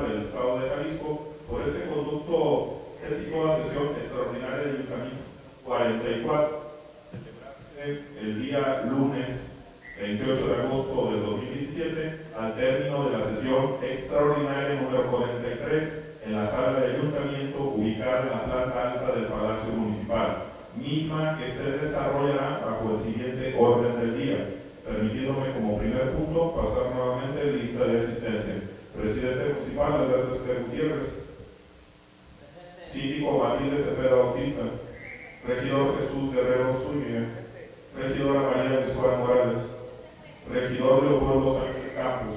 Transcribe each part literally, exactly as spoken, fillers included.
del Estado de Jalisco. Por este conducto se citó la sesión extraordinaria del Ayuntamiento cuarenta y cuatro, el día lunes veintiocho de agosto del dos mil diecisiete, al término de la sesión extraordinaria número cuarenta y tres, en la sala del Ayuntamiento, ubicada en la planta alta del Palacio Municipal, misma que se desarrollará bajo el siguiente orden del día, permitiéndome como primer punto pasar nuevamente lista de asistencia. Presidente municipal Alberto Esquer Gutiérrez, síndico Matilde Cepeda Bautista, regidor Jesús Guerrero Zúñiga, regidora María Escuela Morales, regidor Leopoldo Sánchez Campos,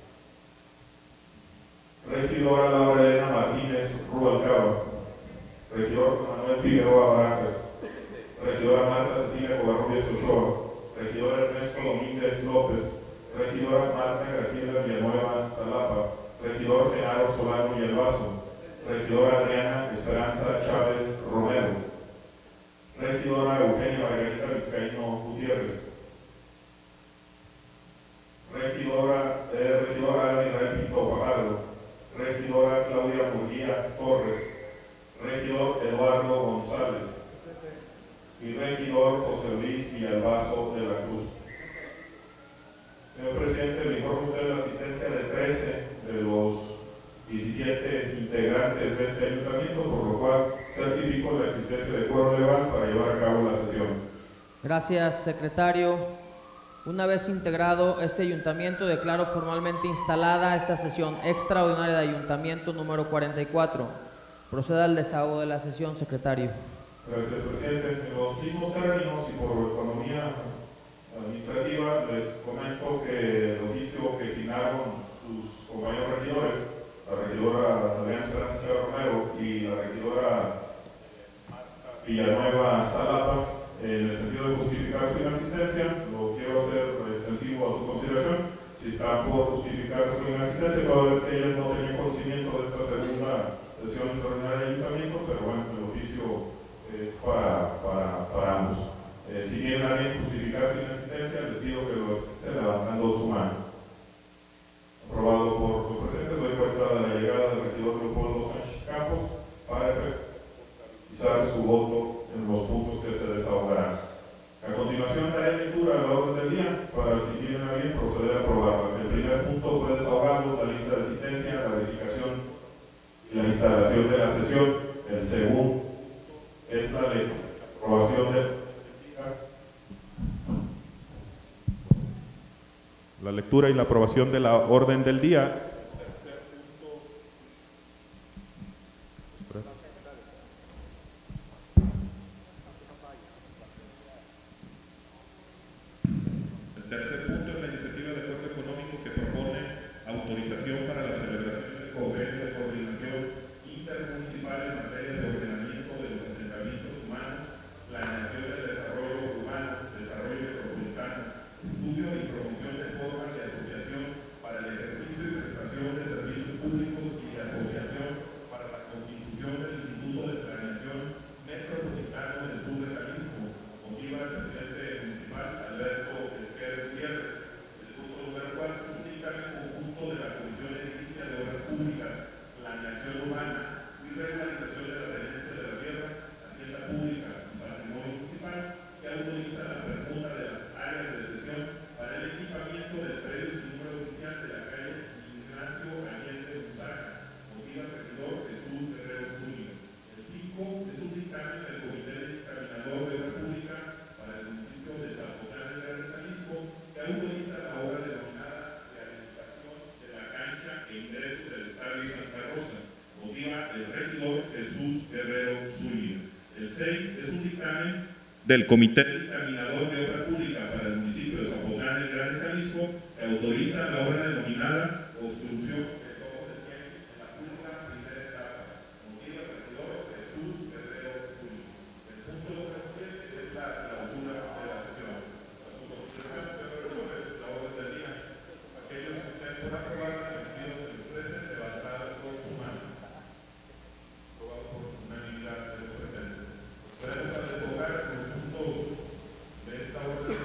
regidora Laura Elena Martínez Rubalcaba, regidor Manuel Figueroa Barajas, regidora Marta Cecilia Covarrubias Ochoa, regidor Ernesto Domínguez López, regidora Marta Graciela Villanueva Zalapa, regidor Genaro Solano Yelvaso, regidora Adriana Esperanza Chávez Romero, regidora Eugenia Margarita Vizcaíno Gutiérrez, regidora, eh, regidora Ana Israel Pinto Fajardo, regidora Claudia Murguía Torres, regidor Eduardo González y regidor José Luis Villalbazo de la Cruz. Señor presidente, le informo a usted la asistencia de trece de los diecisiete integrantes de este ayuntamiento, por lo cual certifico la existencia de quórum legal para llevar a cabo la sesión. Gracias, secretario. Una vez integrado este ayuntamiento, declaro formalmente instalada esta sesión extraordinaria de ayuntamiento número cuarenta y cuatro. Proceda al desahogo de la sesión, secretario. Gracias, presidente. En los mismos términos y por economía administrativa, les comento que el oficio que signaron sus compañeros regidores, la regidora Adriana Esperanza Chávez Romero y la regidora Villanueva Zalapa, en el sentido de justificar su inasistencia, lo quiero hacer extensivo a su consideración. Si está por justificar su inasistencia, toda vez que ellas no tenían conocimiento de esta segunda sesión extraordinaria del ayuntamiento, pero bueno, el oficio es para, para, para ambos. Eh, si quieren a bien justificar su inasistencia, les pido que lo estén levantando su mano. Aprobado por los presentes, doy cuenta de la llegada del regidor Leopoldo Sánchez Campos para efectivizar su voto en los puntos que se desahogarán. A continuación daré lectura a la orden del día para, si tienen a bien, proceder a aprobarla. El primer punto fue desahogarlos, la lista de asistencia, la verificación y la instalación de la sesión. El segundo es la ley, aprobación de la lectura y la aprobación de la orden del día. El tercer punto es la iniciativa de acuerdo económico que propone autorización para la celebración del convenio de coordinación intermunicipal en materia de ordenamiento de los asentamientos humanos, planeación del desarrollo urbano, desarrollo metropolitano, estudio y promoción de formas de asociación para el ejercicio y prestación de servicios públicos y de asociación para la constitución del Instituto de Planeación Metropolitano del Sur de Jalisco. Motiva el presidente municipal Alberto Esquer Gutiérrez. El punto número cuatro es un dictamen conjunto de la Comisión Edilicia de Obras Públicas, Planeación Urbana y Regularización de la Tenencia de la Tierra, Hacienda Pública y Patrimonio Municipal, que autoriza la apertura de las áreas de sesión para el equipamiento del predio sin número oficial de la calle Ignacio Allende Usaca. Motiva el regidor Jesús Guerrero Zúñiga. El cinco es un dictamen del Comité Dictaminador de Obra Pública para el municipio de Zapotlán de Gran Jalisco, que autoriza la obra denominada rehabilitación de la cancha e ingreso del Estadio Santa Rosa. Motiva el regidor Jesús Guerrero Zúñiga. El seis es un dictamen del Comité Dictaminador de Obra Pública para el municipio de Zapotlán de Gran Jalisco, que autoriza la obra denominada construcción de todo el tiempo en la pública primera etapa. Motiva el regidor Jesús Guerrero Zúñiga. El punto número siete es la clausura de la sesión. A su consideración, señor regidores, la orden del día. Aquellos que estén por aprobarla, les pido que los presenten levantar con su mano. Aprobado por unanimidad de los presentes. Podemos desahogar los puntos de esta orden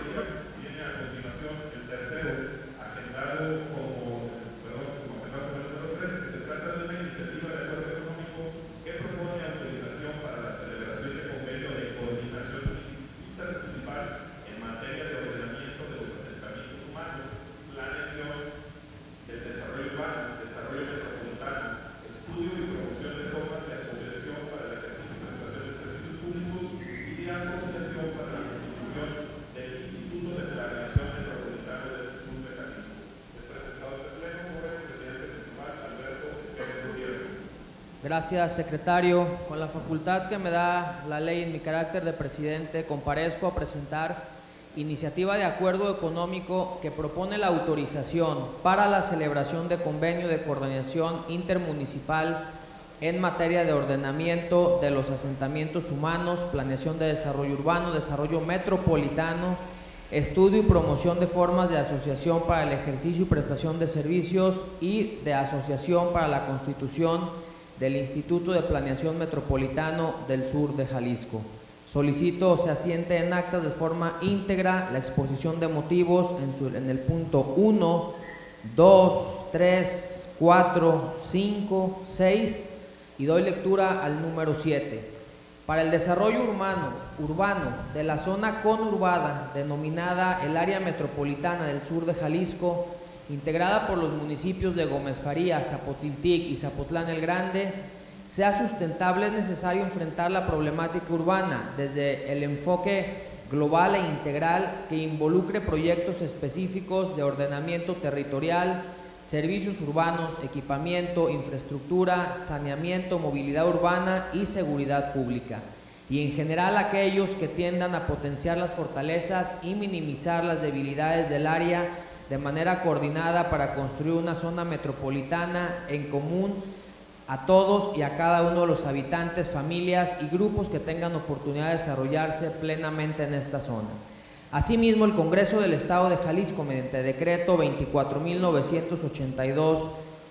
Gracias, secretario. Con la facultad que me da la ley en mi carácter de presidente, comparezco a presentar iniciativa de acuerdo económico que propone la autorización para la celebración de convenio de coordinación intermunicipal en materia de ordenamiento de los asentamientos humanos, planeación de desarrollo urbano, desarrollo metropolitano, estudio y promoción de formas de asociación para el ejercicio y prestación de servicios y de asociación para la constitución del Instituto de Planeación Metropolitano del Sur de Jalisco. Solicito se asiente en actas de forma íntegra la exposición de motivos en, su, en el punto uno, dos, tres, cuatro, cinco, seis y doy lectura al número siete. Para el desarrollo urbano, urbano de la zona conurbada denominada el área metropolitana del sur de Jalisco, integrada por los municipios de Gómez Farías, Zapotiltic y Zapotlán el Grande, sea sustentable, es necesario enfrentar la problemática urbana desde el enfoque global e integral que involucre proyectos específicos de ordenamiento territorial, servicios urbanos, equipamiento, infraestructura, saneamiento, movilidad urbana y seguridad pública, y en general aquellos que tiendan a potenciar las fortalezas y minimizar las debilidades del área de manera coordinada para construir una zona metropolitana en común a todos y a cada uno de los habitantes, familias y grupos que tengan oportunidad de desarrollarse plenamente en esta zona. Asimismo, el Congreso del Estado de Jalisco, mediante decreto veinticuatro mil novecientos ochenta y dos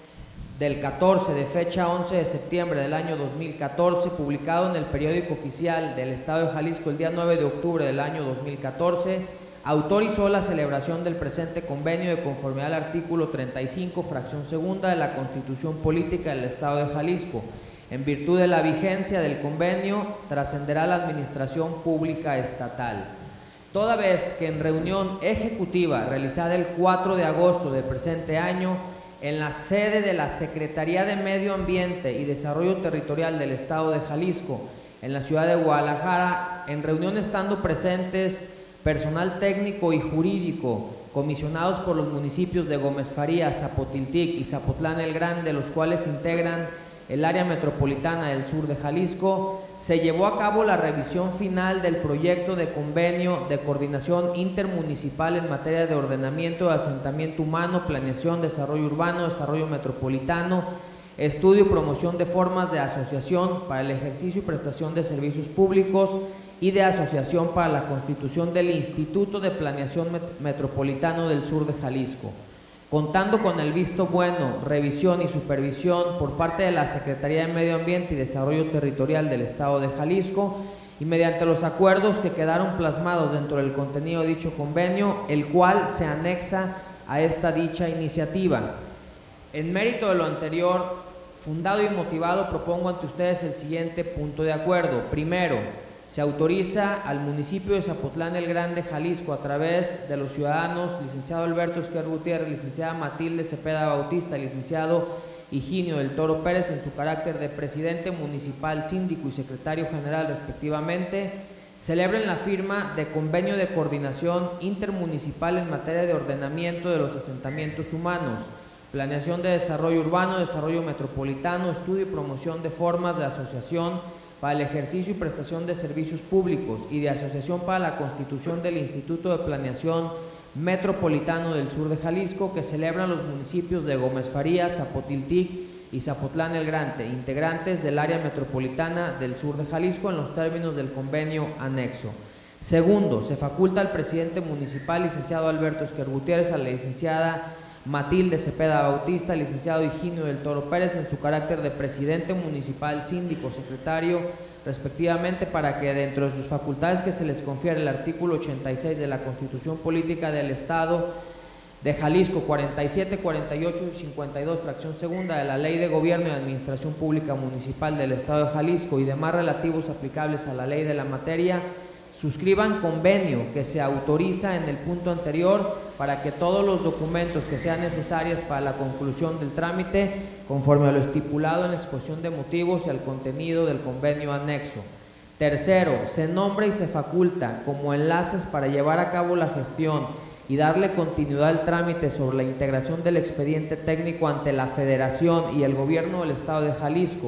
del catorce de fecha once de septiembre del año dos mil catorce, publicado en el periódico oficial del Estado de Jalisco el día nueve de octubre del año dos mil catorce, autorizó la celebración del presente convenio de conformidad al artículo treinta y cinco, fracción segunda de la Constitución Política del Estado de Jalisco. En virtud de la vigencia del convenio, trascenderá la administración pública estatal. Toda vez que en reunión ejecutiva realizada el cuatro de agosto del presente año, en la sede de la Secretaría de Medio Ambiente y Desarrollo Territorial del Estado de Jalisco, en la ciudad de Guadalajara, en reunión estando presentes personal técnico y jurídico, comisionados por los municipios de Gómez Farías, Zapotiltic y Zapotlán el Grande, los cuales integran el área metropolitana del sur de Jalisco, se llevó a cabo la revisión final del proyecto de convenio de coordinación intermunicipal en materia de ordenamiento de asentamiento humano, planeación, desarrollo urbano, desarrollo metropolitano, estudio y promoción de formas de asociación para el ejercicio y prestación de servicios públicos y de asociación para la constitución del Instituto de Planeación Met- Metropolitano del Sur de Jalisco, contando con el visto bueno, revisión y supervisión por parte de la Secretaría de Medio Ambiente y Desarrollo Territorial del Estado de Jalisco y mediante los acuerdos que quedaron plasmados dentro del contenido de dicho convenio, el cual se anexa a esta dicha iniciativa. En mérito de lo anterior, fundado y motivado, propongo ante ustedes el siguiente punto de acuerdo. Primero, se autoriza al municipio de Zapotlán el Grande, Jalisco, a través de los ciudadanos, licenciado Alberto Esquer Gutiérrez, licenciada Matilde Cepeda Bautista, licenciado Higinio del Toro Pérez, en su carácter de presidente municipal, síndico y secretario general respectivamente, celebren la firma de convenio de coordinación intermunicipal en materia de ordenamiento de los asentamientos humanos, planeación de desarrollo urbano, desarrollo metropolitano, estudio y promoción de formas de asociación para el ejercicio y prestación de servicios públicos y de asociación para la constitución del Instituto de Planeación Metropolitano del Sur de Jalisco, que celebran los municipios de Gómez Farías, Zapotiltic y Zapotlán el Grande, integrantes del área metropolitana del Sur de Jalisco, en los términos del convenio anexo. Segundo, se faculta al presidente municipal, licenciado Alberto Esquer Gutiérrez, a la licenciada Matilde Cepeda Bautista, licenciado Higinio del Toro Pérez, en su carácter de presidente municipal, síndico, secretario, respectivamente, para que dentro de sus facultades que se les confiere el artículo ochenta y seis de la Constitución Política del Estado de Jalisco, cuarenta y siete, cuarenta y ocho y cincuenta y dos, fracción segunda de la Ley de Gobierno y Administración Pública Municipal del Estado de Jalisco y demás relativos aplicables a la ley de la materia, suscriban convenio que se autoriza en el punto anterior para que todos los documentos que sean necesarios para la conclusión del trámite, conforme a lo estipulado en la exposición de motivos y al contenido del convenio anexo. Tercero, se nombra y se faculta como enlaces para llevar a cabo la gestión y darle continuidad al trámite sobre la integración del expediente técnico ante la Federación y el Gobierno del Estado de Jalisco,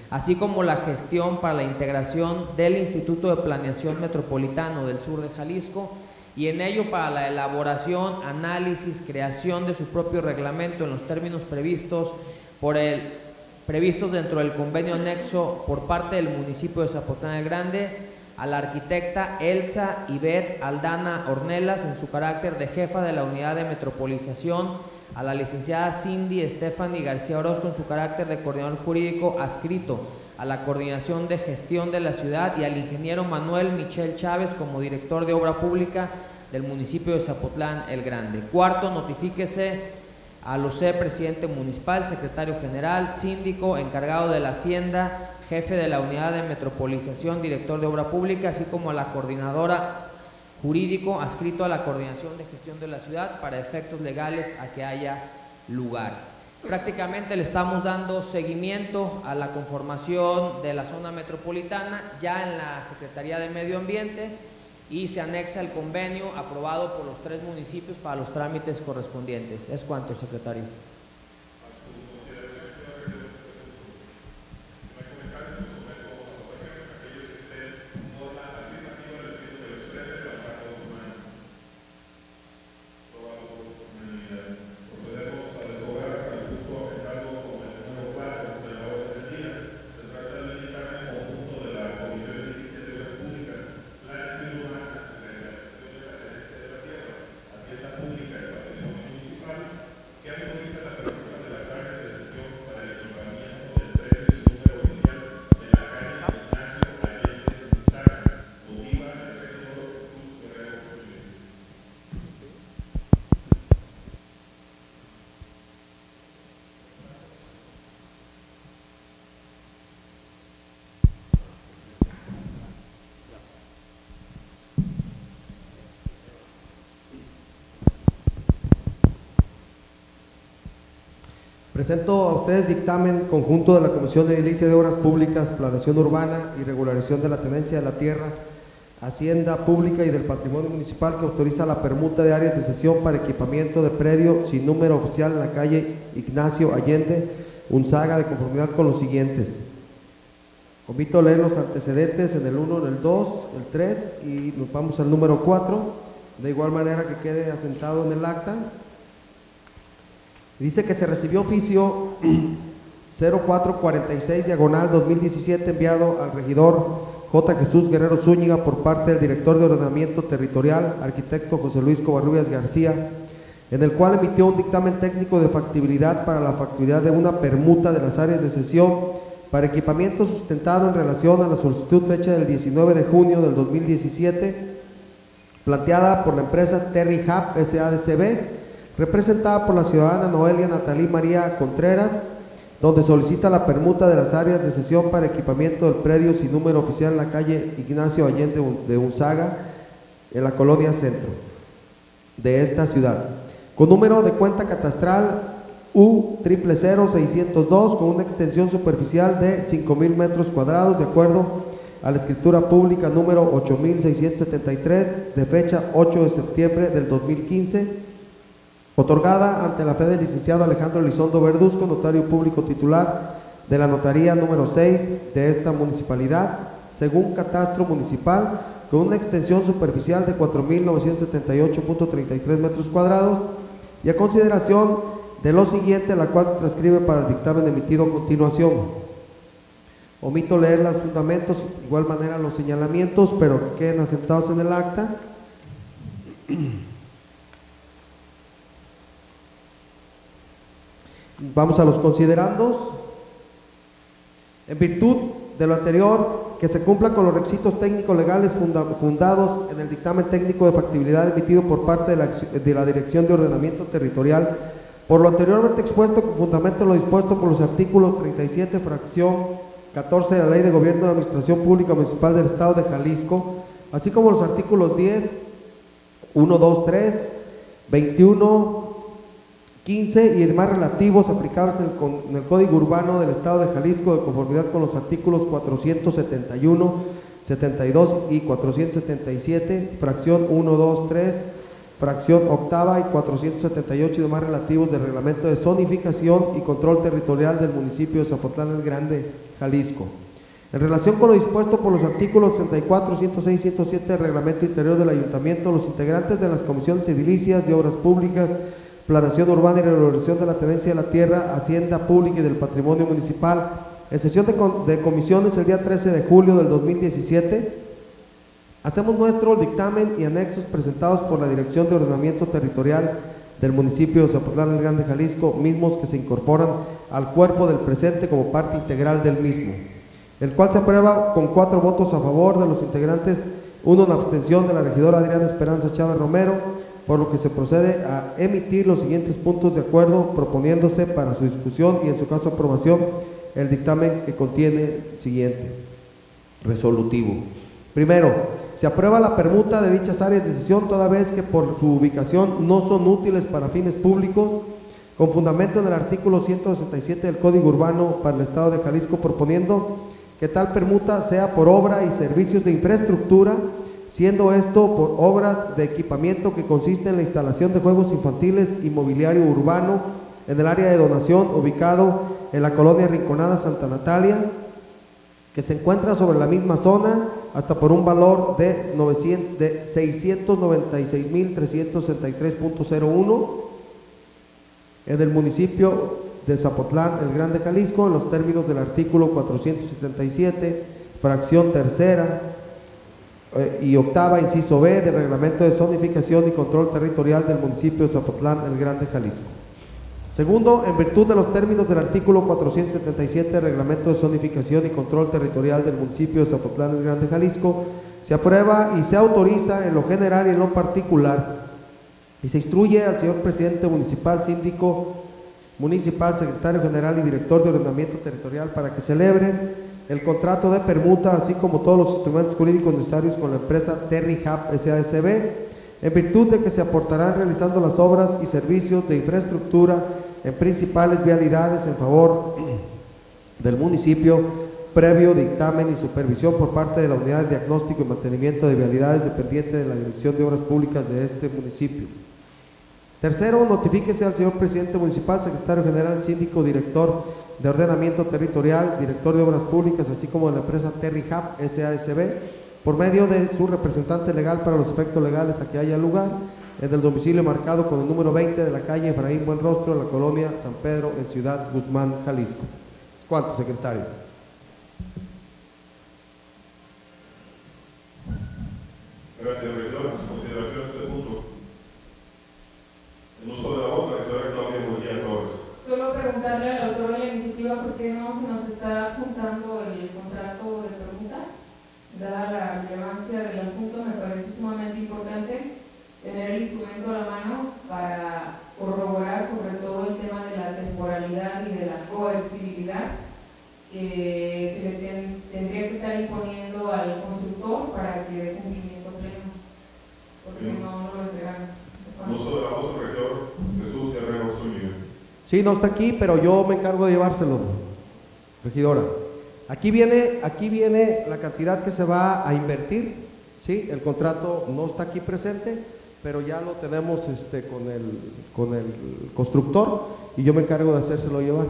así como la gestión para la integración del Instituto de Planeación Metropolitano del Sur de Jalisco, y en ello para la elaboración, análisis, creación de su propio reglamento en los términos previstos por el previstos dentro del convenio anexo por parte del municipio de Zapotlán el Grande a la arquitecta Elsa Ivette Aldana Ornelas en su carácter de jefa de la unidad de metropolización, a la licenciada Cindy Stephanie García Orozco en su carácter de coordinador jurídico adscrito a la coordinación de gestión de la ciudad, y al ingeniero Manuel Michel Chávez como director de obra pública del municipio de Zapotlán el Grande. Cuarto, notifíquese a los C, presidente municipal, secretario general, síndico, encargado de la hacienda, jefe de la unidad de metropolización, director de obra pública, así como a la coordinadora jurídico adscrito a la coordinación de gestión de la ciudad para efectos legales a que haya lugar. Prácticamente le estamos dando seguimiento a la conformación de la zona metropolitana ya en la Secretaría de Medio Ambiente, y se anexa el convenio aprobado por los tres municipios para los trámites correspondientes. ¿Es cuánto, secretario? Presento a ustedes dictamen conjunto de la Comisión de Edilicia de Obras Públicas, Planeación Urbana y Regularización de la Tenencia de la Tierra, Hacienda Pública y del Patrimonio Municipal, que autoriza la permuta de áreas de cesión para equipamiento de predio sin número oficial en la calle Ignacio Allende, Unzaga, de conformidad con los siguientes. Omito leer los antecedentes en el uno, en el dos, el tres, y nos vamos al número cuatro, de igual manera que quede asentado en el acta. Dice que se recibió oficio cero cuatro cuarenta y seis diagonal dos mil diecisiete enviado al regidor J. Jesús Guerrero Zúñiga por parte del director de ordenamiento territorial, arquitecto José Luis Covarrubias García, en el cual emitió un dictamen técnico de factibilidad para la factibilidad de una permuta de las áreas de cesión para equipamiento sustentado en relación a la solicitud fecha del diecinueve de junio del dos mil diecisiete, planteada por la empresa Terry Hub S A D C B, representada por la ciudadana Noelia Natalí María Contreras, donde solicita la permuta de las áreas de cesión para equipamiento del predio sin número oficial en la calle Ignacio Allende de Unzaga, en la colonia Centro de esta ciudad, con número de cuenta catastral U cero cero cero seiscientos dos, con una extensión superficial de cinco mil metros cuadrados, de acuerdo a la escritura pública número ocho mil seiscientos setenta y tres, de fecha ocho de septiembre del dos mil quince, otorgada ante la fe del licenciado Alejandro Elizondo Verduzco, notario público titular de la notaría número seis de esta municipalidad, según catastro municipal, con una extensión superficial de cuatro mil novecientos setenta y ocho punto treinta y tres metros cuadrados, y a consideración de lo siguiente, la cual se transcribe para el dictamen emitido a continuación. Omito leer los fundamentos, de igual manera los señalamientos, pero que queden asentados en el acta. Vamos a los considerandos. En virtud de lo anterior, que se cumpla con los requisitos técnicos legales funda, fundados en el dictamen técnico de factibilidad emitido por parte de la, de la Dirección de Ordenamiento Territorial. Por lo anteriormente expuesto, con fundamento en lo dispuesto por los artículos treinta y siete, fracción catorce de la Ley de Gobierno de Administración Pública Municipal del Estado de Jalisco, así como los artículos diez, uno, dos, tres, veintiuno, quince y demás relativos aplicables en el, en el Código Urbano del Estado de Jalisco, de conformidad con los artículos cuatrocientos setenta y uno, setenta y dos y cuatrocientos setenta y siete, fracción uno, dos, tres, fracción octava y cuatrocientos setenta y ocho y demás relativos del reglamento de zonificación y control territorial del municipio de Zapotlán el Grande, Jalisco. En relación con lo dispuesto por los artículos sesenta y cuatro, ciento seis y ciento siete del Reglamento Interior del Ayuntamiento, los integrantes de las comisiones edilicias de Obras Públicas, Planeación Urbana y Regulación de la Tenencia de la Tierra, Hacienda Pública y del Patrimonio Municipal, en sesión de, de comisiones el día trece de julio del dos mil diecisiete, hacemos nuestro el dictamen y anexos presentados por la Dirección de Ordenamiento Territorial del municipio de Zapotlán el Grande, Jalisco, mismos que se incorporan al cuerpo del presente como parte integral del mismo, el cual se aprueba con cuatro votos a favor de los integrantes, uno en abstención de la regidora Adriana Esperanza Chávez Romero, por lo que se procede a emitir los siguientes puntos de acuerdo, proponiéndose para su discusión y en su caso aprobación el dictamen que contiene el siguiente resolutivo. Primero, se aprueba la permuta de dichas áreas de cesión toda vez que por su ubicación no son útiles para fines públicos, con fundamento en el artículo ciento sesenta y siete del Código Urbano para el Estado de Jalisco, proponiendo que tal permuta sea por obra y servicios de infraestructura, siendo esto por obras de equipamiento que consiste en la instalación de juegos infantiles y mobiliario urbano en el área de donación ubicado en la colonia Rinconada Santa Natalia, que se encuentra sobre la misma zona, hasta por un valor de, de seiscientos noventa y seis mil trescientos sesenta y tres punto cero uno en el municipio de Zapotlán el Grande, Jalisco, en los términos del artículo cuatrocientos setenta y siete, fracción tercera eh, y octava, inciso B, del Reglamento de Zonificación y Control Territorial del municipio de Zapotlán el Grande, Jalisco. Segundo, en virtud de los términos del artículo cuatrocientos setenta y siete, Reglamento de Zonificación y Control Territorial del municipio de Zapotlán el Grande, Jalisco, se aprueba y se autoriza en lo general y en lo particular, y se instruye al señor presidente municipal, síndico municipal, secretario general y director de ordenamiento territorial para que celebren el contrato de permuta, así como todos los instrumentos jurídicos necesarios con la empresa TerriHub S A S B, en virtud de que se aportarán realizando las obras y servicios de infraestructura en principales vialidades en favor del municipio, previo dictamen y supervisión por parte de la Unidad de Diagnóstico y Mantenimiento de Vialidades dependiente de la Dirección de Obras Públicas de este municipio. Tercero, notifíquese al señor presidente municipal, secretario general, síndico, director de ordenamiento territorial, director de obras públicas, así como de la empresa TerriHub S A S B, por medio de su representante legal para los efectos legales a que haya lugar, en el domicilio marcado con el número veinte de la calle Efraín Buenrostro, en la colonia San Pedro, en Ciudad Guzmán, Jalisco. ¿Es cuánto, secretario? Gracias, regidor. En su consideración este punto. El uso de la voz, la rectora Claudia Murguía Torres. Solo preguntarle al autor de la iniciativa por qué no se nos está juntando el contrato de permuta. Dada la relevancia del asunto, me parece sumamente importante tener el instrumento a la mano para corroborar sobre todo el tema de la temporalidad y de la coercibilidad que se le ten, tendría que estar imponiendo al constructor para que dé cumplimiento pleno, porque Bien. no, no lo entregan. Uso de la voz del rector Jesús Guerrero Zúñiga. Sí, no está aquí, pero yo me encargo de llevárselo, regidora. Aquí viene, aquí viene la cantidad que se va a invertir, ¿sí? El contrato no está aquí presente, pero ya lo tenemos este, con, el, con el constructor y yo me encargo de hacérselo llevar.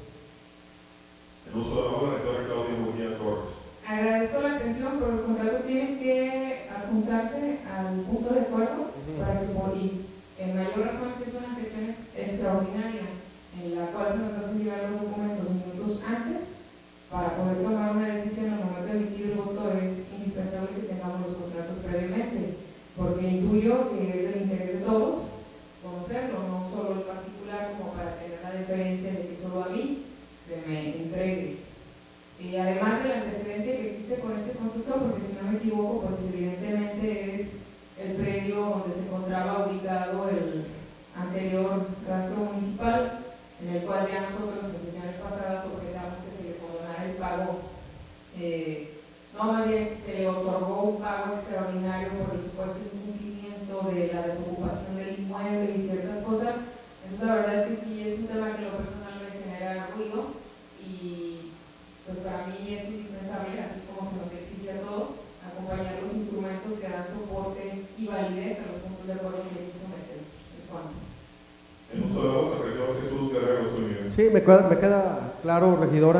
El uso de la voz, la rectora Claudia Murguía Torres. Agradezco la atención, pero el contrato tiene que adjuntarse al punto de acuerdo uh-huh. para que, y en mayor razón, si es una sección extraordinaria en la cual se nos hacen llegar los documentos minutos antes, para poder tomar una decisión al momento de emitir el voto es indispensable que tengamos los contratos previamente, porque intuyo que es del interés de todos conocerlo, no solo el particular como para tener la diferencia de que solo a mí se me entregue. Y además del antecedente que existe con este constructor, porque si no me equivoco, pues evidentemente es el predio donde se encontraba ubicado el anterior rastro municipal, en el cual ya nosotros en sesiones pasadas objetamos que se le condonara el pago, eh, no más bien se le otorgó un pago extraordinario por el supuesto incumplimiento de la desocupación del inmueble y ciertas cosas. Entonces la verdad es que sí es un tema que lo personal me genera ruido y pues para mí es indispensable, así como se nos exige a todos, acompañar los instrumentos que dan soporte y validez a los puntos de acuerdo que aquí someten. Es cuanto. El uso de la voz del rector Jesús Guerrero Zúñiga. Sí, me queda, me queda claro, regidora,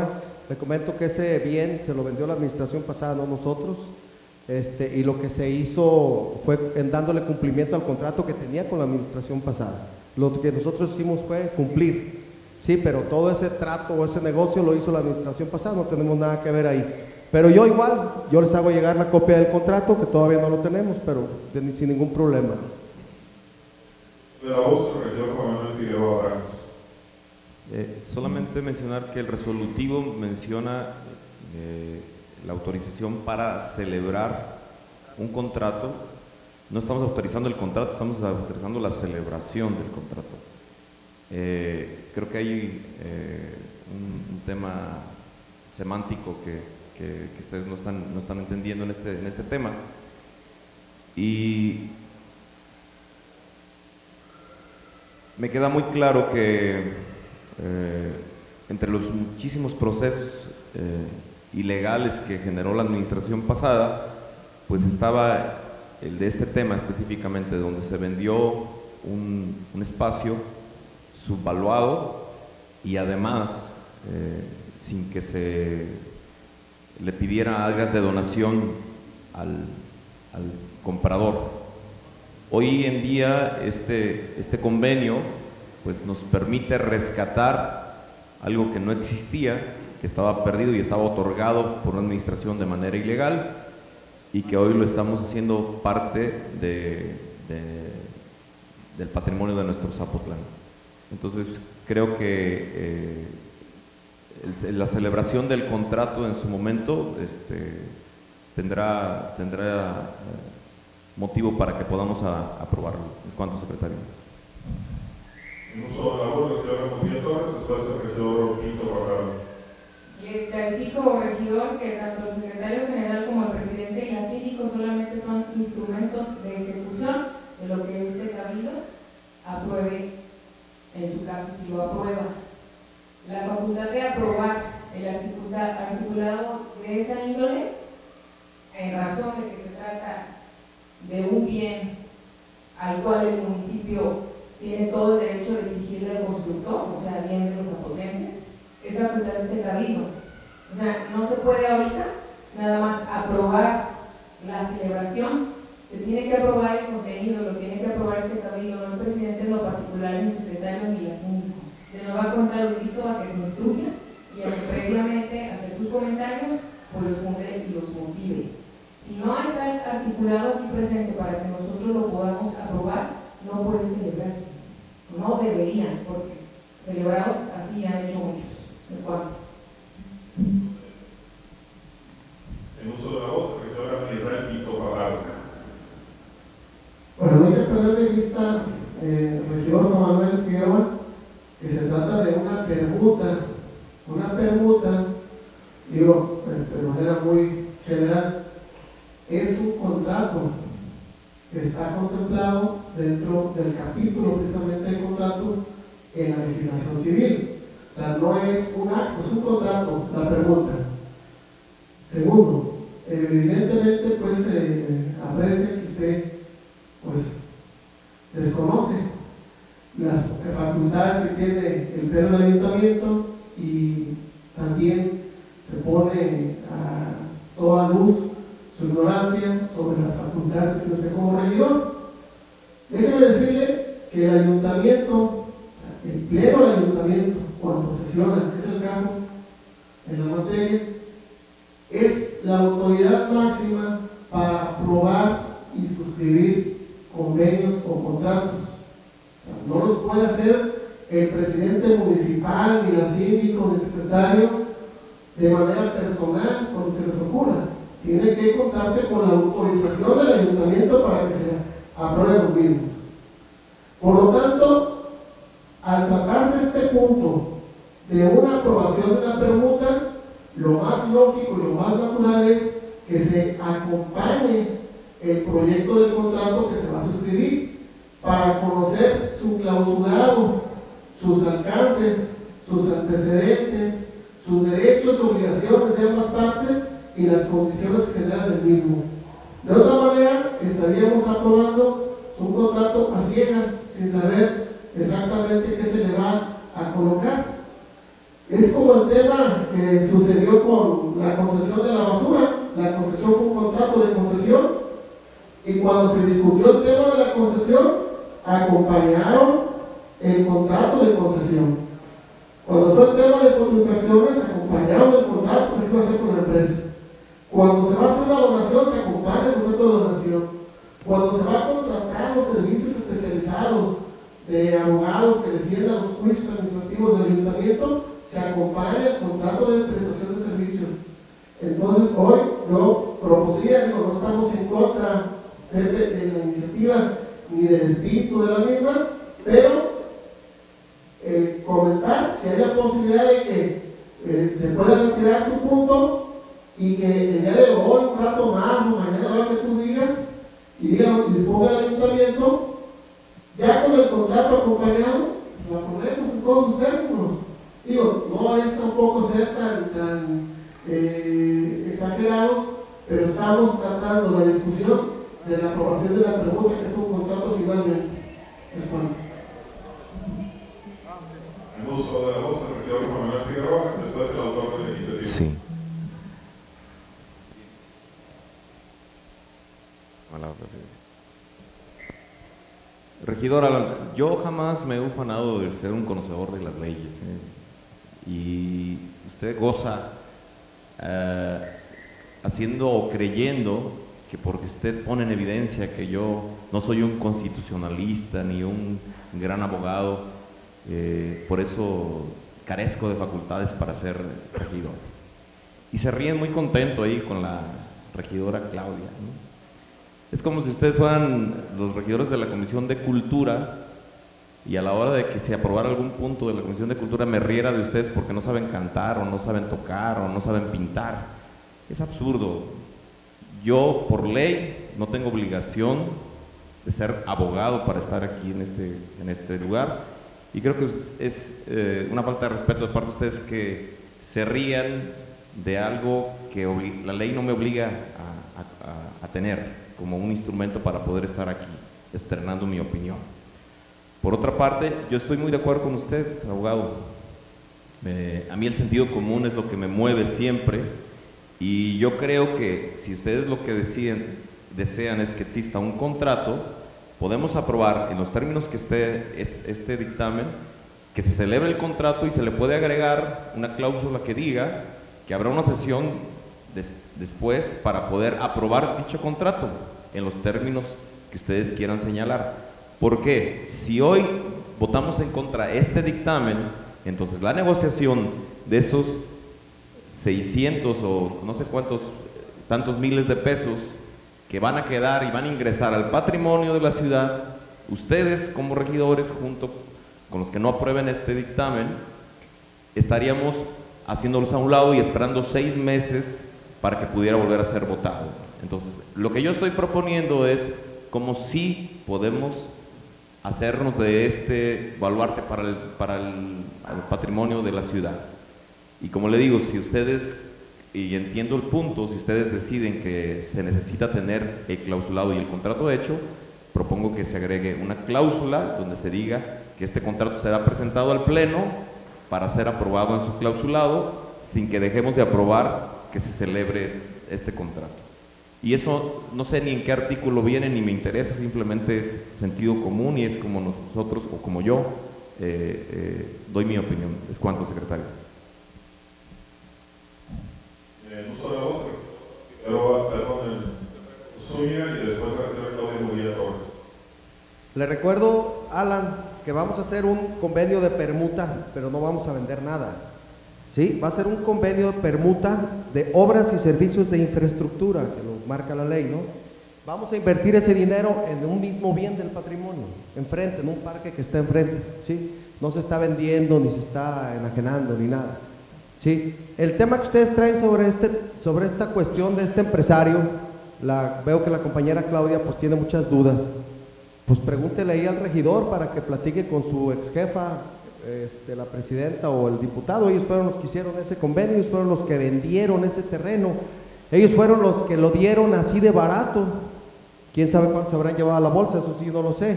Le comento que ese bien se lo vendió la administración pasada, no nosotros, este, y lo que se hizo fue en dándole cumplimiento al contrato que tenía con la administración pasada. Lo que nosotros hicimos fue cumplir, sí, pero todo ese trato o ese negocio lo hizo la administración pasada, no tenemos nada que ver ahí. Pero yo igual, yo les hago llegar la copia del contrato, que todavía no lo tenemos, pero de, sin ningún problema. De la voz, el regidor Juan Manuel Figueroa Barrios. Eh, solamente mencionar que el resolutivo menciona eh, la autorización para celebrar un contrato. No estamos autorizando el contrato, estamos autorizando la celebración del contrato. Eh, creo que hay eh, un, un tema semántico que Que, que ustedes no están, no están entendiendo en este, en este tema. Y me queda muy claro que eh, entre los muchísimos procesos eh, ilegales que generó la administración pasada, pues estaba el de este tema específicamente, donde se vendió un, un espacio subvaluado y además eh, sin que se le pidiera algas de donación al, al comprador. Hoy en día este, este convenio pues nos permite rescatar algo que no existía, que estaba perdido y estaba otorgado por una administración de manera ilegal, y que hoy lo estamos haciendo parte de, de, del patrimonio de nuestro Zapotlán. Entonces creo que eh, el, la celebración del contrato en su momento este, tendrá, tendrá eh, motivo para que podamos a, aprobarlo. Es cuanto, secretario. En uso de la voz, regidor Mujía Torres, después el regidor Quinto Guardado. Y clarifico, regidor, que tanto el secretario general como el presidente y la síndico solamente son instrumentos de ejecución de lo que este cabildo apruebe, en tu caso si lo aprueba. La facultad de aprobar el articulado de esa índole, en razón de que se trata de un bien al cual el municipio tiene todo el derecho de exigirle al constructor, o sea, bien de los zapotenses, es facultad de este cabildo. O sea, no se puede ahorita nada más aprobar la celebración, se tiene que aprobar el contenido, lo tiene que aprobar este cabildo, no el presidente en lo particular, ni el secretario, ni la síndico. Se nos va a contar un grito a que se instruya y a que previamente hacer sus comentarios, pues los junte y los motive. Si no está articulado aquí presente para que nosotros lo podamos aprobar, no puede celebrarse. No deberían, porque celebrados así han hecho muchos. ¿Es cuánto? En uso de la voz, el regidor Israel Quinto Guardado. Bueno, no hay que perder de vista, eh, regidor Juan Manuel Figueroa, que se trata de una permuta, una permuta, digo, pues, de manera muy general, es un contrato que está contemplado dentro del capítulo precisamente de contratos en la legislación civil. O sea, no es un acto, es un contrato, la permuta. Segundo, evidentemente, pues, eh, aprecia que usted, pues, desconoce las facultades que tiene el pleno del ayuntamiento y también se pone a toda luz su ignorancia sobre las facultades que tiene usted como regidor. Déjeme decirle que el ayuntamiento, o sea, el pleno del ayuntamiento, cuando sesiona, que es el caso en la materia, es la autoridad máxima para aprobar y suscribir convenios o contratos. O sea, no los puede hacer el presidente municipal, ni la síndico, ni el secretario de manera personal cuando se les ocurra. Tiene que contarse con la autorización del ayuntamiento para que se aprueben los mismos. Por lo tanto, al tratarse este punto de una aprobación de la permuta, lo más lógico y lo más natural es que se acompañe el proyecto del contrato que se va a suscribir para conocer su clausurado, sus alcances, sus antecedentes, sus derechos y obligaciones de ambas partes y las condiciones generales del mismo. De otra manera, estaríamos aprobando un contrato a ciegas sin saber exactamente qué se le va a colocar. Es es como el tema que sucedió con la concesión de la basura. La concesión fue un contrato de concesión, y cuando se discutió el tema de la concesión, acompañaron el contrato de concesión. Cuando fue el tema de infracciones, acompañaron el contrato que se iba a hacer con la empresa. Cuando se va a hacer una donación, se acompaña el contrato de donación. Cuando se va a contratar los servicios especializados de abogados que defiendan los juicios administrativos del ayuntamiento, se acompaña el contrato de prestación de servicios. Entonces, hoy yo propondría, digo, no estamos en contra de, de la iniciativa ni del espíritu de la misma, pero eh, comentar si hay la posibilidad de que eh, se pueda retirar tu punto y que el día de hoy, un rato más o mañana, lo que tú digas, y digan, y disponga el ayuntamiento, ya con el contrato acompañado, la ponemos en todos sus términos. Digo, no es tampoco ser tan, tan eh, exagerado, pero estamos tratando la discusión de la aprobación de la pregunta, que es un contrato finalmente. Es cuanto. En uso de la voz, el regidor Juan Manuel Figueroa, después el autor de la iniciativa. Sí. Regidor Alan, yo jamás me he ufanado de ser un conocedor de las leyes, ¿eh? Y usted goza eh, haciendo o creyendo que porque usted pone en evidencia que yo no soy un constitucionalista ni un gran abogado, eh, por eso carezco de facultades para ser regidor. Y se ríen muy contento ahí con la regidora Claudia, ¿no? Es como si ustedes fueran los regidores de la Comisión de Cultura y a la hora de que se aprobara algún punto de la Comisión de Cultura me riera de ustedes porque no saben cantar o no saben tocar o no saben pintar. Es absurdo. Yo, por ley, no tengo obligación de ser abogado para estar aquí en este, en este lugar, y creo que es, es eh, una falta de respeto de parte de ustedes que se rían de algo que la ley no me obliga a, a, a tener como un instrumento para poder estar aquí externando mi opinión. Por otra parte, yo estoy muy de acuerdo con usted, abogado. Eh, a mí el sentido común es lo que me mueve siempre, y yo creo que si ustedes lo que deciden, desean es que exista un contrato, podemos aprobar en los términos que esté este, este dictamen, que se celebre el contrato y se le puede agregar una cláusula que diga que habrá una sesión des, después para poder aprobar dicho contrato en los términos que ustedes quieran señalar. Porque si hoy votamos en contra de este dictamen, entonces la negociación de esos seiscientos o no sé cuántos, tantos miles de pesos que van a quedar y van a ingresar al patrimonio de la ciudad, ustedes como regidores junto con los que no aprueben este dictamen, estaríamos haciéndolos a un lado y esperando seis meses para que pudiera volver a ser votado. Entonces, lo que yo estoy proponiendo es como si podemos hacernos de este baluarte para el, para el, el patrimonio de la ciudad. Y como le digo, si ustedes, y entiendo el punto, si ustedes deciden que se necesita tener el clausulado y el contrato hecho, propongo que se agregue una cláusula donde se diga que este contrato será presentado al Pleno para ser aprobado en su clausulado, sin que dejemos de aprobar que se celebre este contrato. Y eso no sé ni en qué artículo viene ni me interesa, simplemente es sentido común y es como nosotros o como yo eh, eh, doy mi opinión. Es cuanto, secretario. En uso de la voz, pero perdón, Zúñiga y después la regidora Claudia Murguía Torres. Le recuerdo, Alan, que vamos a hacer un convenio de permuta, pero no vamos a vender nada. ¿Sí? Va a ser un convenio de permuta de obras y servicios de infraestructura, que lo marca la ley, ¿no? Vamos a invertir ese dinero en un mismo bien del patrimonio, enfrente, en un parque que está enfrente, ¿sí? No se está vendiendo, ni se está enajenando, ni nada, ¿sí? El tema que ustedes traen sobre, este, sobre esta cuestión de este empresario, la, veo que la compañera Claudia pues tiene muchas dudas. Pues pregúntele ahí al regidor para que platique con su ex jefa, este, la presidenta o el diputado. Ellos fueron los que hicieron ese convenio, ellos fueron los que vendieron ese terreno, ellos fueron los que lo dieron así de barato. Quién sabe cuánto se habrán llevado a la bolsa, eso sí no lo sé,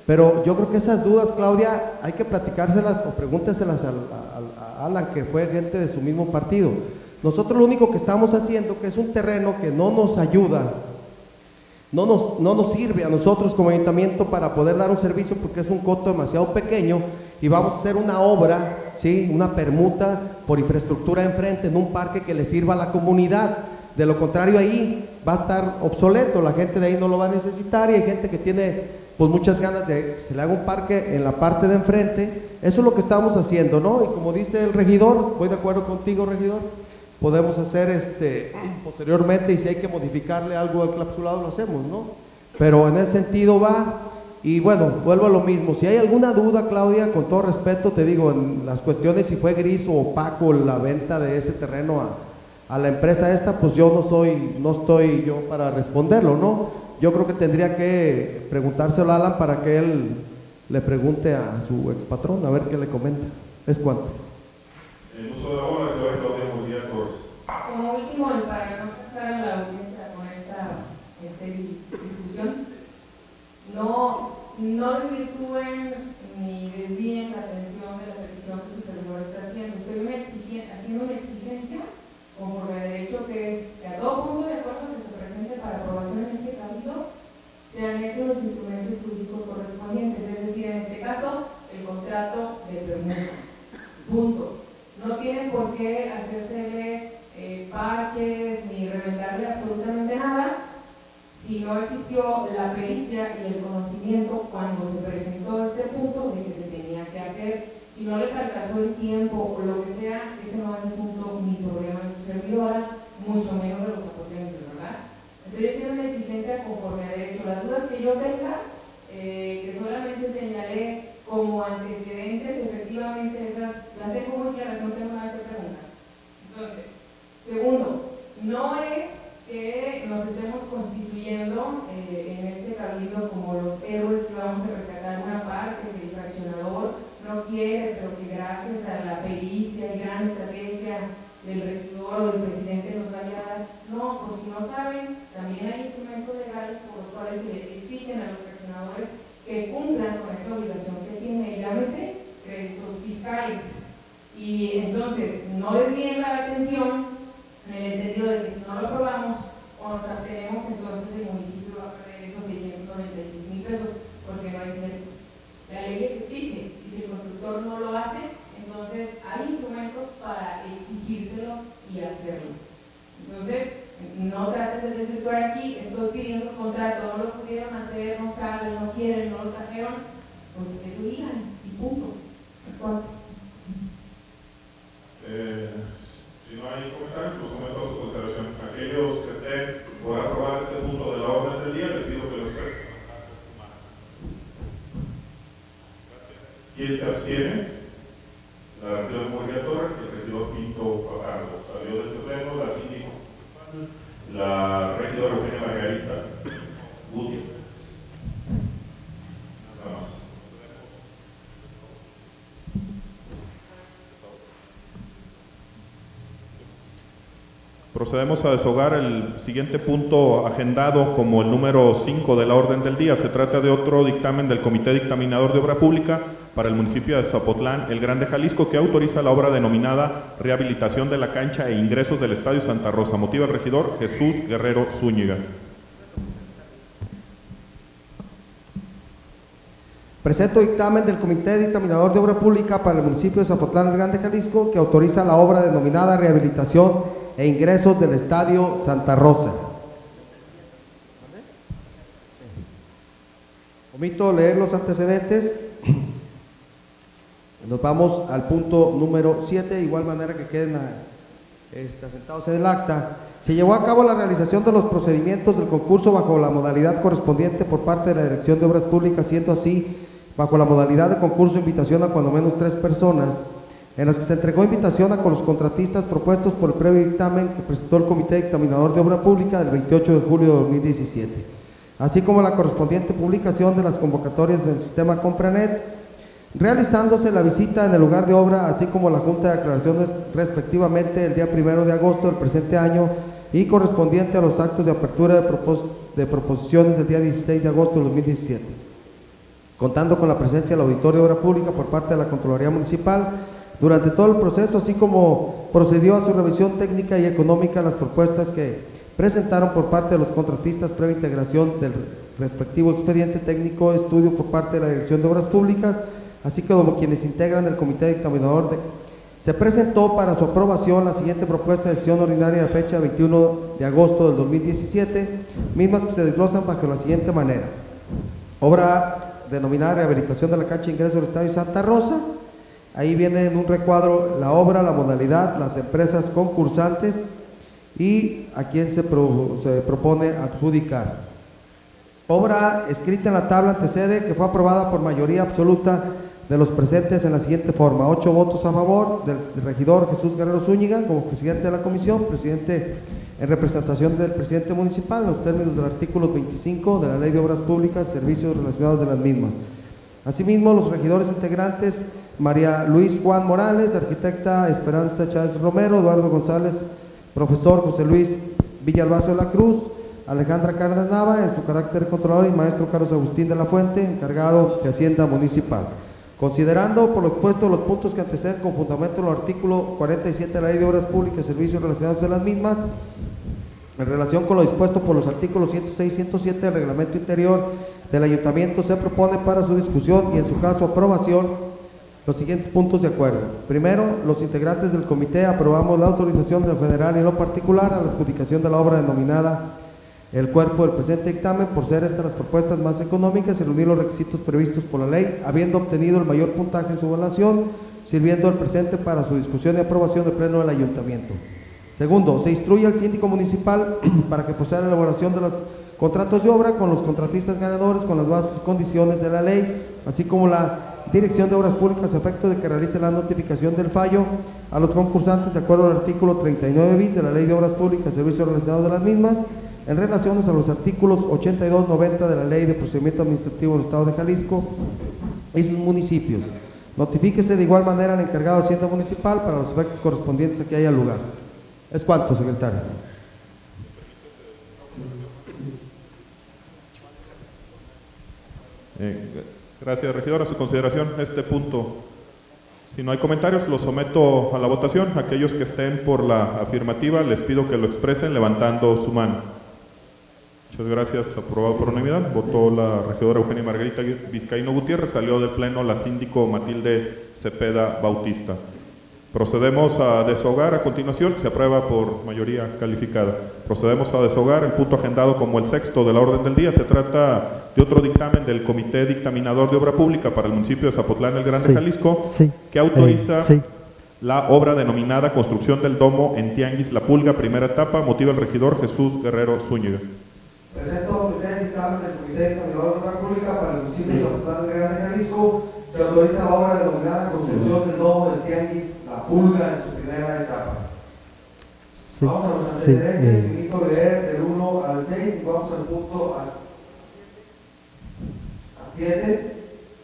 Pero yo creo que esas dudas, Claudia, hay que platicárselas o pregúnteselas al, al, a Alan, que fue gente de su mismo partido. Nosotros lo único que estamos haciendo, que es un terreno que no nos ayuda, no nos, no nos sirve a nosotros como ayuntamiento para poder dar un servicio, porque es un coto demasiado pequeño, y vamos a hacer una obra, ¿sí? Una permuta por infraestructura enfrente, en un parque que le sirva a la comunidad. De lo contrario, ahí va a estar obsoleto, la gente de ahí no lo va a necesitar, y hay gente que tiene pues muchas ganas de que se le haga un parque en la parte de enfrente. Eso es lo que estamos haciendo, ¿no? Y como dice el regidor, voy de acuerdo contigo, regidor, podemos hacer este posteriormente, y si hay que modificarle algo al clausulado lo hacemos, ¿no? Pero en ese sentido va. Y bueno, vuelvo a lo mismo, si hay alguna duda, Claudia, con todo respeto te digo, en las cuestiones si fue gris o opaco la venta de ese terreno a, a la empresa esta, pues yo no soy, no estoy yo para responderlo, ¿no? Yo creo que tendría que preguntárselo a Alan para que él le pregunte a su expatrón, a ver qué le comenta. ¿Es cuánto? El uso de la obra, yo Claudia Murguía Torres. Como último, para no pasar a la audiencia con esta este, discusión, no, no desvirtúen ni desvíen la atención de la petición que su servidor está haciendo. Estoy una exige, haciendo una exigencia conforme a derecho que, que a todo punto de acuerdo que se presente para aprobación en este cabildo se anexen los instrumentos jurídicos correspondientes, es decir, en este caso, el contrato de permuta. Punto. No tienen por qué hacérsele eh, parches ni reventarle absolutamente nada si no existió la pericia y el conocimiento cuando se presentó este punto de que se tenía que hacer. Si no les alcanzó el tiempo o lo que sea, ese no es asunto ni problema de su servidora, mucho menos de los zapotenses, ¿verdad? Estoy haciendo una exigencia conforme a derecho. Las dudas que yo tenga, eh, que solamente señalé como antecedentes, efectivamente esas las tengo muy claras, no tengo nada que preguntar. Entonces, segundo, no es que nos estemos constituyendo eh, en este cabildo como los héroes que vamos a rescatar una parte que el fraccionador no quiere, pero que gracias a la pericia y gran estrategia del regidor o del presidente nos vaya a dar. No, por si no saben, también hay instrumentos legales por los cuales se le exigen a los fraccionadores que cumplan con esa obligación que tiene, llámese créditos fiscales. Y entonces, no desvíen la atención en el entendido de que si no lo aprobamos o nos abstenemos, entonces el municipio va a perder esos seiscientos noventa y seis mil pesos, porque no es cierto. La ley les exige, y si el constructor no lo hace, entonces hay instrumentos para exigírselo y hacerlo. Entonces, no traten de desvirtuar aquí, estoy pidiendo un contrato, no lo pudieron hacer, no saben, no quieren, no lo trajeron, pues eso digan, y punto. Es cuanto. Eh, si no hay comentarios, pues someto a su consideración. Aquellos que estén por aprobar este punto de la orden del día, les pido que lo esperen. ¿Quién se abstiene? La regidora Murguía Torres y el regidor Pinto Fajardo. Salió de este pleno la síndica, la regidora Eugenia Margarita Gutiérrez. Nada más. Procedemos a deshogar el siguiente punto agendado como el número cinco de la orden del día. Se trata de otro dictamen del Comité Dictaminador de Obra Pública para el municipio de Zapotlán, el Grande Jalisco, que autoriza la obra denominada Rehabilitación de la cancha e ingresos del Estadio Santa Rosa. Motiva el regidor Jesús Guerrero Zúñiga. Presento dictamen del Comité Dictaminador de Obra Pública para el municipio de Zapotlán, el Grande Jalisco, que autoriza la obra denominada Rehabilitación e ingresos del Estadio Santa Rosa. Omito leer los antecedentes. Nos vamos al punto número siete, de igual manera que queden este, asentados en el acta. Se llevó a cabo la realización de los procedimientos del concurso bajo la modalidad correspondiente por parte de la Dirección de Obras Públicas, siendo así, bajo la modalidad de concurso, invitación a cuando menos tres personas, en las que se entregó invitación a con los contratistas propuestos por el previo dictamen que presentó el Comité Dictaminador de Obra Pública del veintiocho de julio de dos mil diecisiete, así como la correspondiente publicación de las convocatorias del sistema Compranet, realizándose la visita en el lugar de obra, así como la junta de aclaraciones respectivamente el día primero de agosto del presente año y correspondiente a los actos de apertura de, propos de proposiciones del día dieciséis de agosto de dos mil diecisiete. contando con la presencia del auditor de obra pública por parte de la Contraloría Municipal durante todo el proceso, así como procedió a su revisión técnica y económica las propuestas que presentaron por parte de los contratistas previa integración del respectivo expediente técnico de estudio por parte de la Dirección de Obras Públicas, así como quienes integran el comité dictaminador. De, se presentó para su aprobación la siguiente propuesta de decisión ordinaria de fecha veintiuno de agosto del dos mil diecisiete, mismas que se desglosan bajo la siguiente manera: obra denominada rehabilitación de la cancha de ingreso del Estadio Santa Rosa. Ahí viene en un recuadro la obra, la modalidad, las empresas concursantes y a quién se, pro, se propone adjudicar. Obra escrita en la tabla antecede que fue aprobada por mayoría absoluta de los presentes en la siguiente forma: ocho votos a favor del regidor Jesús Guerrero Zúñiga como presidente de la comisión, presidente en representación del presidente municipal en los términos del artículo veinticinco de la Ley de Obras Públicas, servicios relacionados de las mismas. Asimismo, los regidores integrantes: María Luis Juan Morales, arquitecta Esperanza Chávez Romero, Eduardo González, profesor José Luis Villalbazo de la Cruz, Alejandra Cárdenas Nava en su carácter controlador y maestro Carlos Agustín de la Fuente, encargado de Hacienda Municipal. Considerando por lo expuesto los puntos que anteceden con fundamento en el artículo cuarenta y siete de la Ley de Obras Públicas y servicios relacionados de las mismas, en relación con lo dispuesto por los artículos ciento seis y ciento siete del reglamento interior del Ayuntamiento, se propone para su discusión y en su caso aprobación los siguientes puntos de acuerdo. Primero, los integrantes del comité aprobamos la autorización del federal y en lo particular a la adjudicación de la obra denominada el cuerpo del presente dictamen, por ser estas las propuestas más económicas y reunir los requisitos previstos por la ley, habiendo obtenido el mayor puntaje en su evaluación, sirviendo el presente para su discusión y aprobación de pleno del Ayuntamiento. Segundo, se instruye al síndico municipal para que proceda a la elaboración de los contratos de obra con los contratistas ganadores con las bases y condiciones de la ley, así como la Dirección de Obras Públicas a efecto de que realice la notificación del fallo a los concursantes de acuerdo al artículo treinta y nueve bis de la Ley de Obras Públicas, servicios relacionados de las mismas, en relaciones a los artículos ochenta y dos, noventa de la Ley de Procedimiento Administrativo del Estado de Jalisco y sus municipios. Notifíquese de igual manera al encargado de Hacienda Municipal para los efectos correspondientes a que haya lugar. ¿Es cuánto, secretario? Eh, gracias, regidor. A su consideración este punto. Si no hay comentarios, lo someto a la votación. Aquellos que estén por la afirmativa, les pido que lo expresen levantando su mano. Muchas gracias. Aprobado por unanimidad. Votó la regidora Eugenia Margarita Vizcaíno Gutiérrez. Salió del pleno la síndico Matilde Cepeda Bautista. Procedemos a deshogar a continuación. Se aprueba por mayoría calificada. Procedemos a deshogar el punto agendado como el sexto de la orden del día. Se trata de otro dictamen del Comité Dictaminador de Obra Pública para el municipio de Zapotlán el Grande, sí, Jalisco, sí, que autoriza eh, sí. la obra denominada Construcción del Domo en Tianguis La Pulga, primera etapa. Motiva el regidor Jesús Guerrero Zúñiga. Presento ante ustedes dictamen del Comité Dictaminador de Obra Pública para el municipio de Zapotlán del Grande, Jalisco, que autoriza la obra denominada Construcción del Domo del Tianguis La Pulga en su primera etapa. Sí, vamos a los antecedentes, sí, invito a leer del uno al seis y vamos al punto al siete.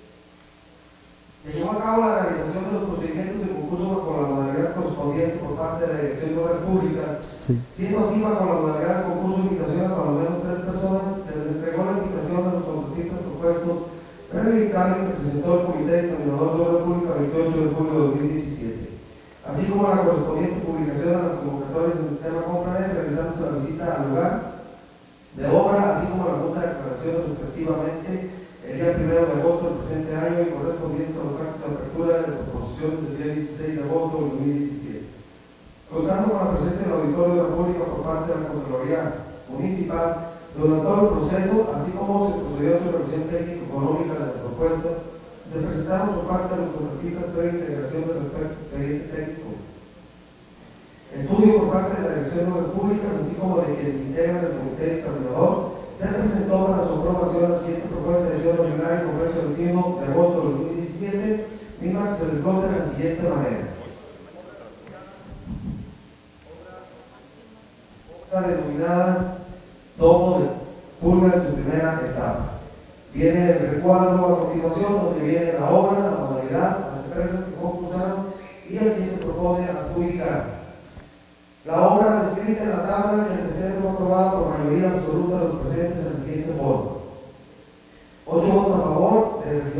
Se llevó a cabo la realización de los procedimientos de concurso con la modalidad correspondiente por parte de la Dirección de Obras Públicas. Sí. Siendo así, bajo la modalidad de concurso de invitación a cuando menos tres personas, se les entregó la invitación a los contratistas propuestos en el dictamen que presentó el Comité Dictaminador de Obra Pública el veintiocho de julio de dos mil diecisiete, así como la correspondiente publicación de las convocatorias en el sistema Compranet, realizándose la visita al lugar de obra, así como la junta de declaraciones respectivamente el día primero de agosto del presente año y correspondientes a los actos de apertura de la proposición del día dieciséis de agosto del dos mil diecisiete. Contando con la presencia del auditor de la República por parte de la Contraloría Municipal, durante todo el proceso, así como se procedió a su revisión técnico-económica de las propuestas, se presentaron por parte de los contratistas previa integración del respecto expediente técnico. Estudio por parte de la Dirección de Obras Públicas, así como de quienes integran el Comité Dictaminador, se presentó para su aprobación la siguiente propuesta de decisión ordinaria con fecha veintiuno de agosto de dos mil diecisiete, misma que se desglosa de la siguiente manera. Obra denominada Domo de Pulga en su primera etapa. Viene el recuadro a continuación, donde viene la obra, la modalidad, las empresas que concursaron y el que se propone adjudicar. La obra descrita en la tabla que antecede fue aprobada por mayoría absoluta de los presentes en la siguiente forma: ocho votos a favor del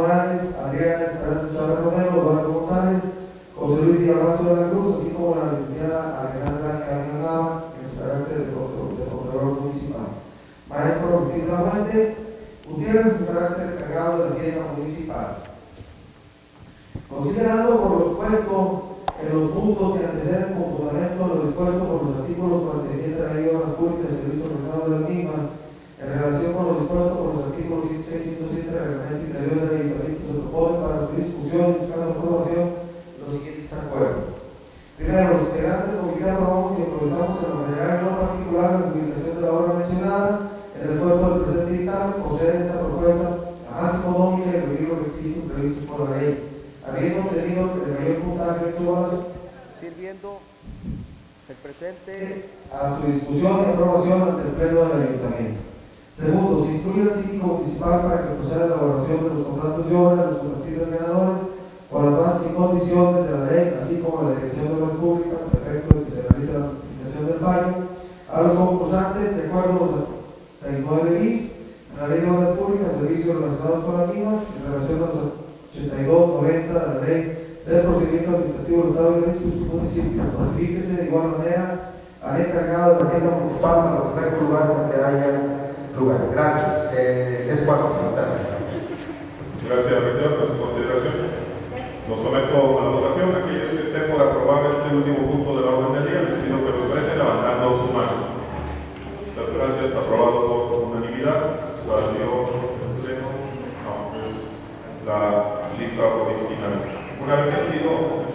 Morales, Adriana Esperanza Chávez Romero, Eduardo González, José Luis Villalbazo de la Cruz, así como la licenciada Alejandra Carmen Nava, en su carácter de Contralor Municipal. Maestro Agustín de la Fuente Gutiérrez, en su carácter encargado de la Hacienda Municipal. Considerando por lo expuesto en los puntos que anteceden con fundamento lo dispuesto por los artículos cuarenta y siete de la Ley de Obras Públicas y Servicios Ordenados de la misma, en relación con lo dispuesto por los artículos ciento seis y ciento siete del Reglamento Interior del Ayuntamiento, se proponen para su discusión y su caso de aprobación los siguientes acuerdos. Primero, los integrantes del comité aprobamos y autorizamos en lo general y no particular la publicación de la obra mencionada en el cuerpo del presente dictamen, procede esta propuesta a máximo nómina y reunir los requisitos previstos por la ley, habiendo obtenido el mayor puntaje en su evaluación, sirviendo el presente a su discusión y aprobación ante el pleno del ayuntamiento. Segundo, se instruye al síndico municipal para que proceda a la elaboración de los contratos de obra de los contratistas ganadores con las bases y condiciones de la ley, así como la Dirección de Obras Públicas, a efecto de que se realice la notificación del fallo a los concursantes de acuerdo a los treinta y nueve bis en la Ley de Obras Públicas, servicios relacionados con las mismas, en relación a los ochenta y dos noventa de la Ley del Procedimiento Administrativo del Estado de Derecho y sus municipios. Notifíquese de igual manera al encargado de la Hacienda Municipal para los efectos lugares en que haya lugar. Gracias. Eh, es cuanto, secretario. Gracias, rector, por su consideración. Lo someto a la votación. Aquellos que estén por aprobar este último punto de la orden del día, les pido que lo expresen levantando su mano. Muchas gracias. Aprobado por unanimidad. Salió el pleno. No, es la lista original. Una vez que ha sido.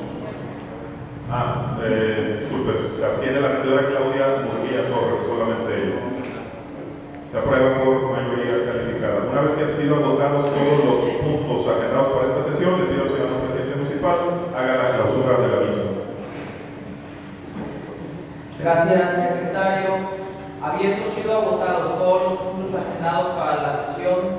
Ah, eh, disculpe, se abstiene la regidora Claudia Murguía Torres, solamente ella. Se aprueba por mayoría calificada. Una vez que han sido agotados todos los puntos agendados para esta sesión, le pido al señor presidente municipal haga la clausura de la misma. Gracias, secretario. Habiendo sido agotados todos los puntos agendados para la sesión,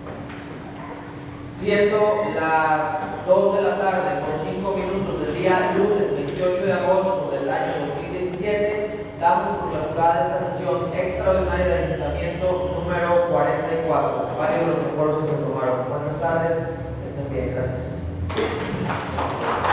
siendo las dos de la tarde con cinco minutos del día lunes veintiocho de agosto del año dos mil diecisiete, damos por clausurada esta sesión extraordinaria del Ayuntamiento número cuarenta y cuatro. Varios de los acuerdos que se tomaron. Buenas tardes, estén bien, gracias.